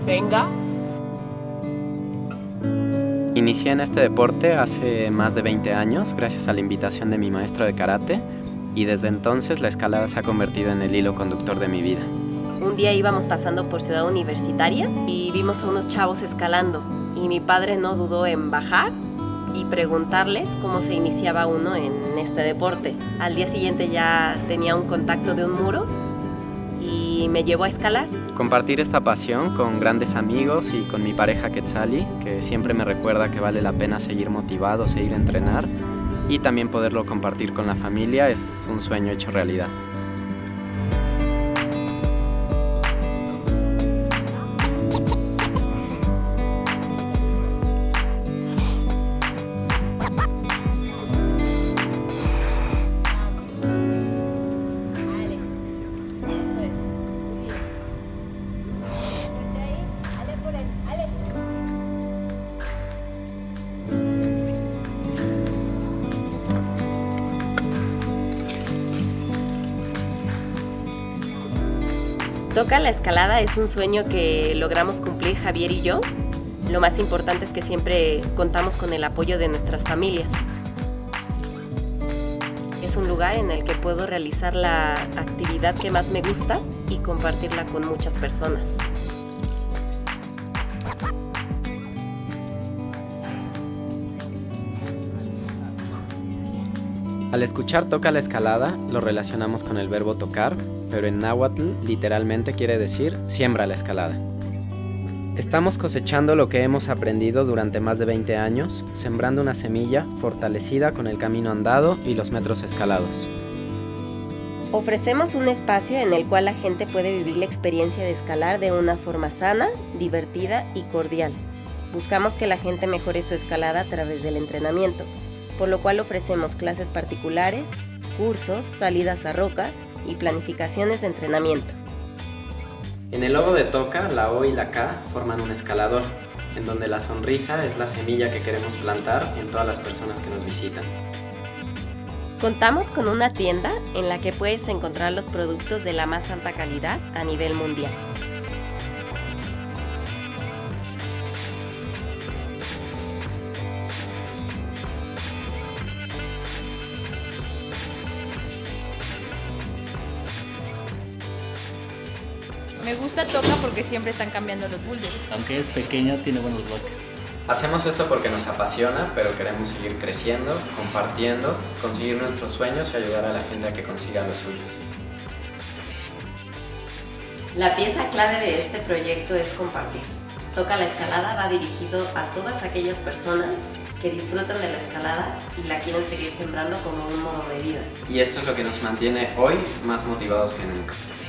Venga. Inicié en este deporte hace más de 20 años gracias a la invitación de mi maestro de karate y desde entonces la escalada se ha convertido en el hilo conductor de mi vida. Un día íbamos pasando por Ciudad Universitaria y vimos a unos chavos escalando y mi padre no dudó en bajar y preguntarles cómo se iniciaba uno en este deporte. Al día siguiente ya tenía un contacto de un muro y me llevó a escalar. Compartir esta pasión con grandes amigos y con mi pareja Quetzali, que siempre me recuerda que vale la pena seguir motivado, seguir a entrenar, y también poderlo compartir con la familia es un sueño hecho realidad. Toca la escalada es un sueño que logramos cumplir Javier y yo. Lo más importante es que siempre contamos con el apoyo de nuestras familias. Es un lugar en el que puedo realizar la actividad que más me gusta y compartirla con muchas personas. Al escuchar toca la escalada, lo relacionamos con el verbo tocar, pero en náhuatl literalmente quiere decir siembra la escalada. Estamos cosechando lo que hemos aprendido durante más de 20 años, sembrando una semilla fortalecida con el camino andado y los metros escalados. Ofrecemos un espacio en el cual la gente puede vivir la experiencia de escalar de una forma sana, divertida y cordial. Buscamos que la gente mejore su escalada a través del entrenamiento, por lo cual ofrecemos clases particulares, cursos, salidas a roca y planificaciones de entrenamiento. En el logo de Toca, la O y la K forman un escalador, en donde la sonrisa es la semilla que queremos plantar en todas las personas que nos visitan. Contamos con una tienda en la que puedes encontrar los productos de la más alta calidad a nivel mundial. Me gusta Toca porque siempre están cambiando los boulders. Aunque es pequeña, tiene buenos bloques. Hacemos esto porque nos apasiona, pero queremos seguir creciendo, compartiendo, conseguir nuestros sueños y ayudar a la gente a que consiga los suyos. La pieza clave de este proyecto es compartir. Toca la escalada va dirigido a todas aquellas personas que disfrutan de la escalada y la quieren seguir sembrando como un modo de vida. Y esto es lo que nos mantiene hoy más motivados que nunca.